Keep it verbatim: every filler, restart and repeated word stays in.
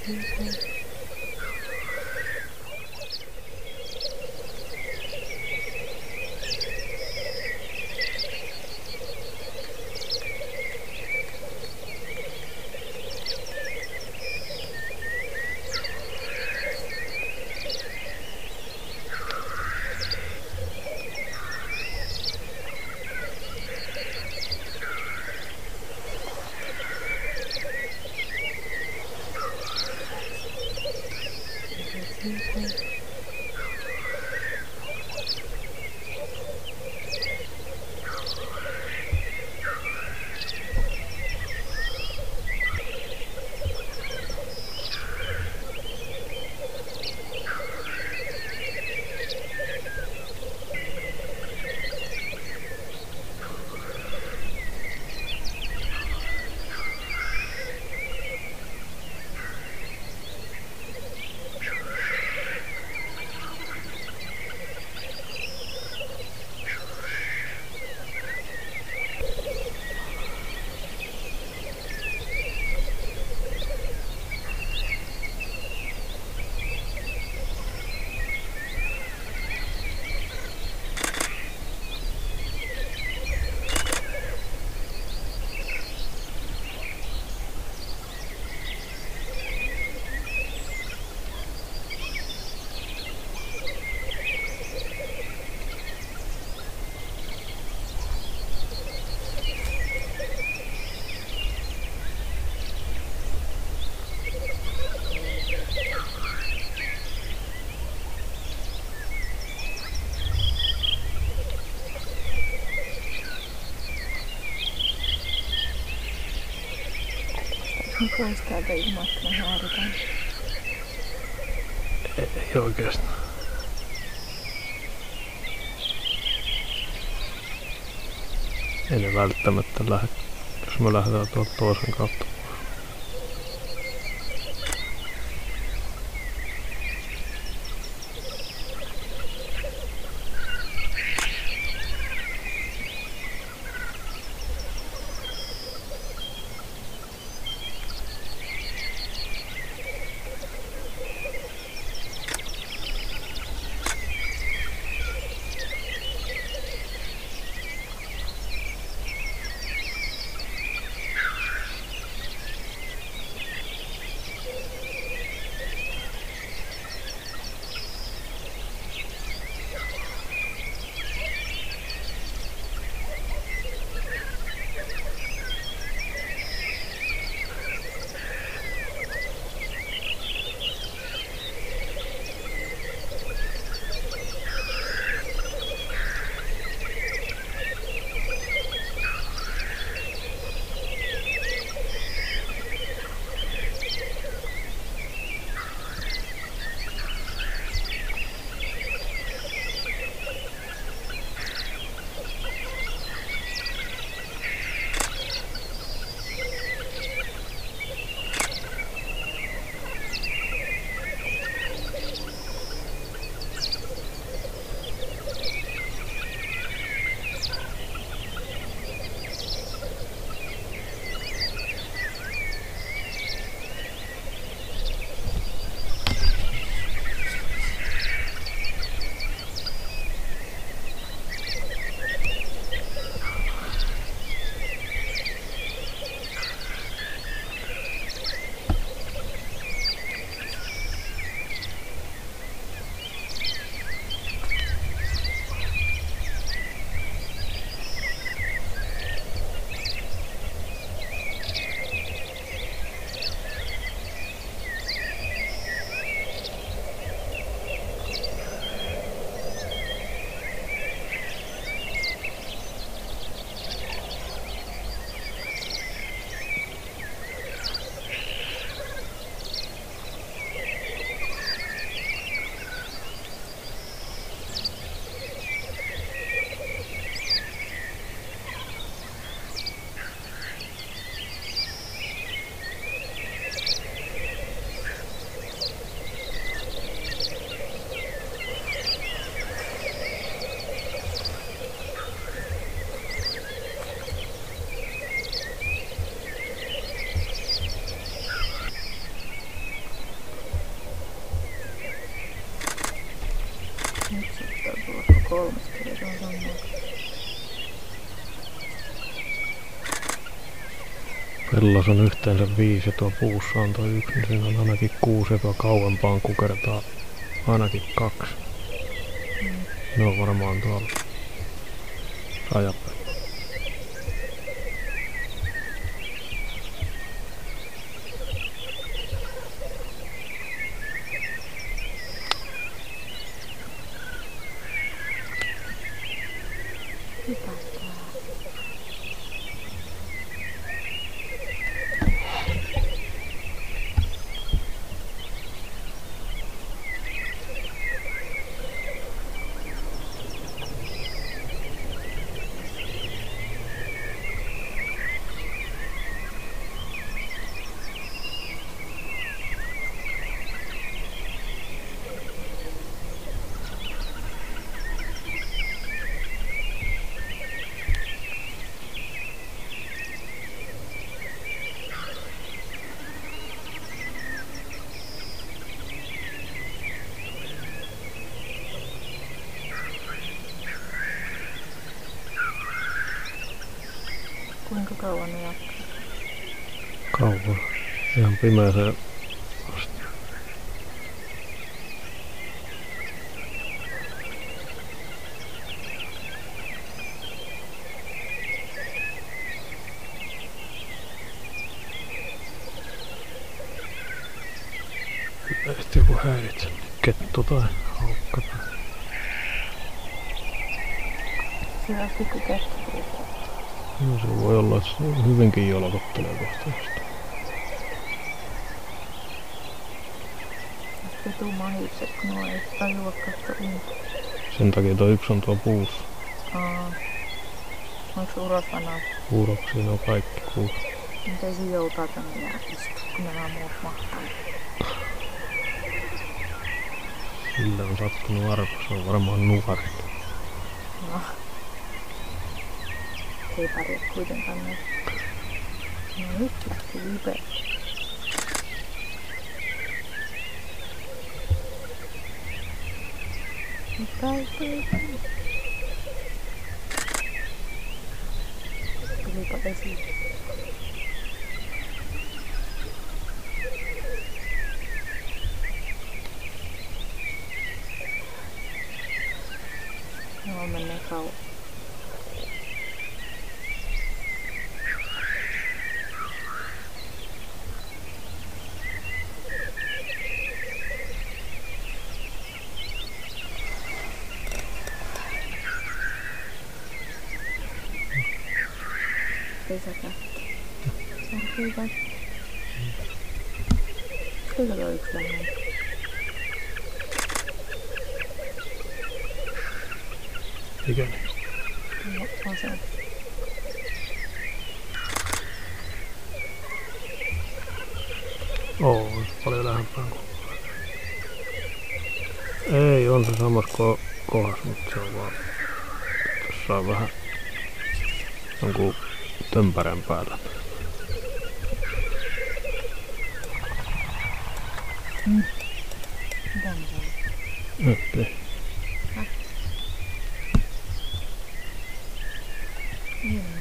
Pois täältä ilmaista hääritään. Ei, ei oikeastaan. Ei ne välttämättä lähde, jos me lähdetään tuolta toisen kautta. kolmas kirja, se on sama. Pellos on yhteensä viisi ja tuo puussa on tuo yksi, niin siinä on ainakin kuusi ja tuo kauempaan kukertaa ainakin kaksi. Mm. Ne on varmaan tuolla rajapäin. Kuinka kauan ne jatkaa? Kauan. Ihan pimeeseen asti. Sitten joku häiritse, kettu tai haukka tai... Se on pikku kettu. No se voi olla, että se hyvinkin jolkottelee kohtaisesti. Sitten tuu mahikset, kun nuo ei tajua katsoa intoa. Sen takia tuo yksi on tuo puussa. Aa. Onko se urosvanaa? Uroksiin on kaikki kuusi. Miten se joutaa tänne jää istua, kun nämä muut mahtaa? Sille on sattunut arvo, se on varmaan nuori. No. Ei pärjää kuitenkaan näin. No nyt lähti vipe. Mitä ei tule? Tulipa vesi. Joo, mennään kauan. Pesäkättä. Särkyy kättä. Kuinka tuo yksi lämmin? Ikäni. No, on se. Oo, on se paljon lähempään kuin... Ei, on se samassa ko kohdassa, mutta se on vaan... Tossa on vähän... jonkun tömpärän päällä. Mm. Mitä on se? Ettei. Häh? Niin.